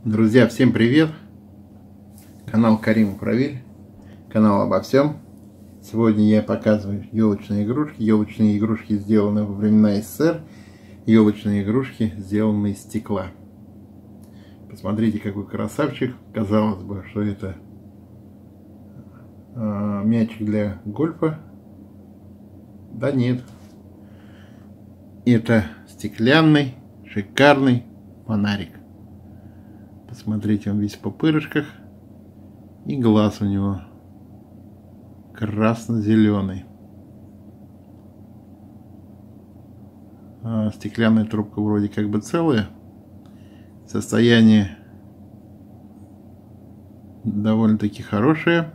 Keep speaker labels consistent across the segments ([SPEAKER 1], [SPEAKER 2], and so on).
[SPEAKER 1] Друзья, всем привет! Канал Каримов Равиль, канал обо всем. Сегодня я показываю елочные игрушки. Елочные игрушки сделаны во времена СССР. Елочные игрушки сделаны из стекла. Посмотрите, какой красавчик. Казалось бы, что это мячик для гольфа. Да нет. Это стеклянный, шикарный фонарик. Посмотрите, он весь в пупырышках. И глаз у него красно-зеленый. Стеклянная трубка вроде как бы целая. Состояние довольно-таки хорошее.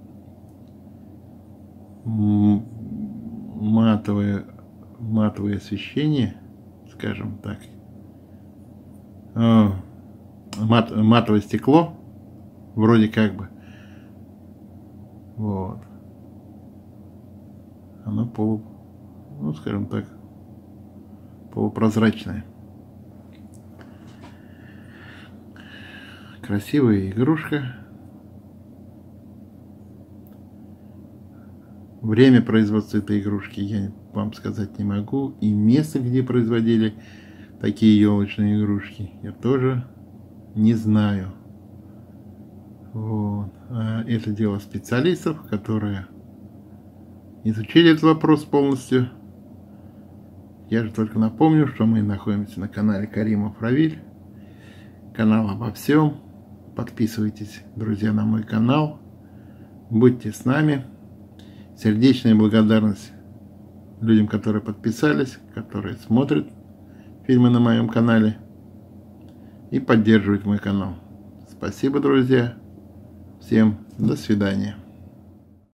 [SPEAKER 1] Матовое освещение, скажем так. Матовое стекло, вроде как бы. Вот. Оно скажем так, полупрозрачное. Красивая игрушка. Время производства этой игрушки я вам сказать не могу. И место, где производили такие елочные игрушки, я тоже не знаю. Вот. Это дело специалистов, которые изучили этот вопрос полностью. Я же только напомню, что мы находимся на канале Каримов Равиль. Канал обо всем. Подписывайтесь, друзья, на мой канал. Будьте с нами. Сердечная благодарность людям, которые подписались, которые смотрят фильмы на моем канале и поддерживают мой канал. Спасибо, друзья. Всем до свидания.